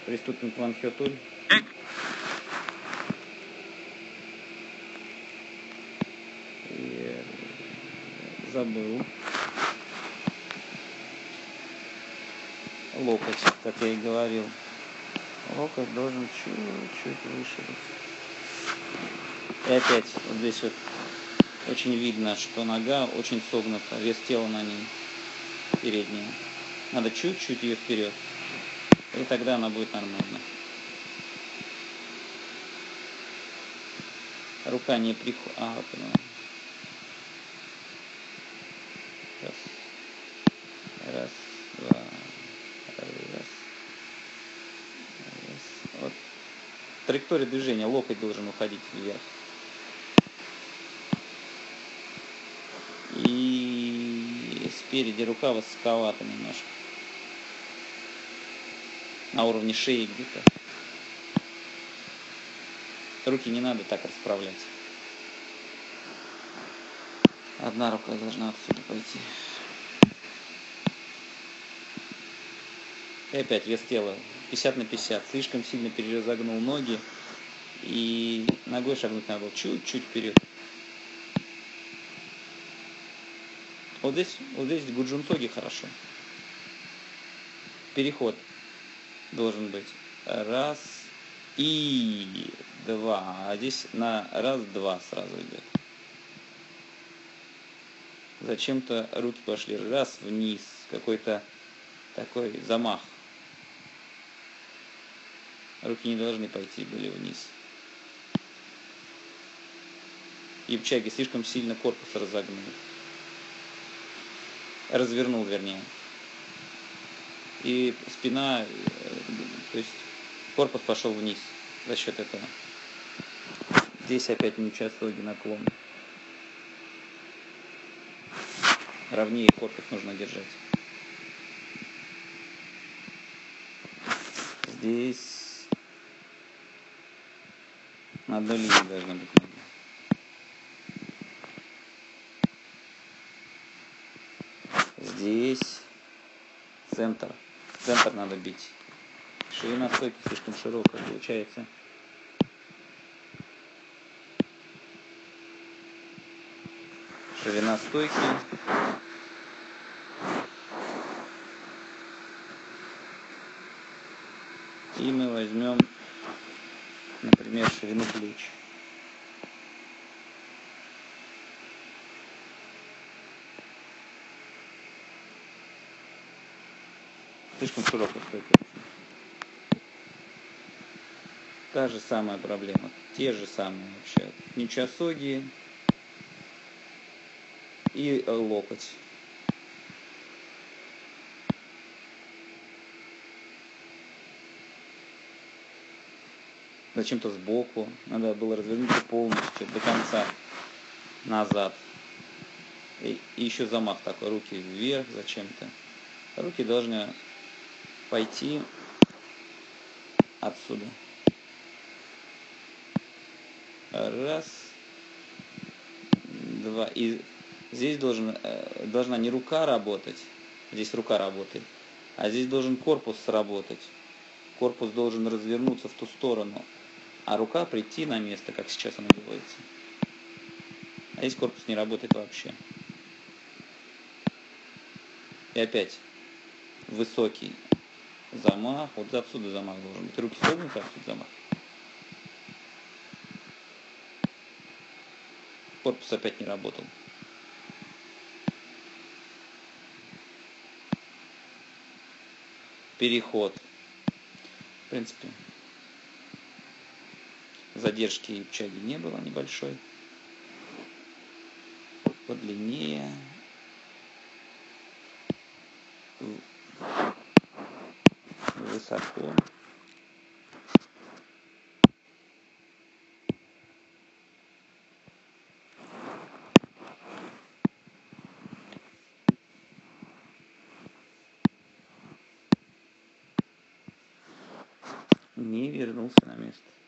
Приступим к ванхётуль. Забыл. Локоть, как я и говорил. Локоть должен чуть-чуть выше быть. И опять вот здесь вот очень видно, что нога очень согнута, вес тела на ней передняя. Надо чуть-чуть ее вперед. И тогда она будет нормально. Рука не приходит. Понял. Раз, два, раз. Вот. Траектория движения, локоть должен уходить вверх. И спереди рука высоковата немножко. На уровне шеи где-то. Руки не надо так расправлять. Одна рука должна отсюда пойти. И опять вес тела 50 на 50. Слишком сильно переразогнул ноги. И ногой шагнуть надо было чуть-чуть вперед. Вот здесь гуджунсоги хорошо. Переход должен быть. Раз и два. А здесь на раз-два сразу идет. Зачем-то руки пошли раз вниз. Какой-то такой замах. Руки не должны пойти были вниз. Ябчаги слишком сильно корпус разогнул. Развернул, вернее. И спина, то есть корпус пошел вниз за счет этого. Здесь опять мичасоги наклон. Ровнее корпус нужно держать. Здесь на одной линии должны быть ноги. Здесь центр. Центр надо бить. Ширина стойки слишком широкая получается. Ширина стойки. И мы возьмем, например, ширину плеч. Слишком широкая стойка. Та же самая проблема. Те же самые вообще. Ничасоги и локоть. Зачем-то сбоку. Надо было развернуться полностью до конца назад. И еще замах такой. Руки вверх зачем-то. Руки должны пойти отсюда. Раз. Два. И здесь должна не рука работать. Здесь рука работает. А здесь должен корпус сработать. Корпус должен развернуться в ту сторону. А рука прийти на место, как сейчас она делается. А здесь корпус не работает вообще. И опять высокий замах. Вот отсюда замах должен быть. Руки согнуты, отсюда замах. Корпус опять не работал. Переход. В принципе, задержки ябчаги не было небольшой. Подлиннее. Высоко. Не вернулся на место.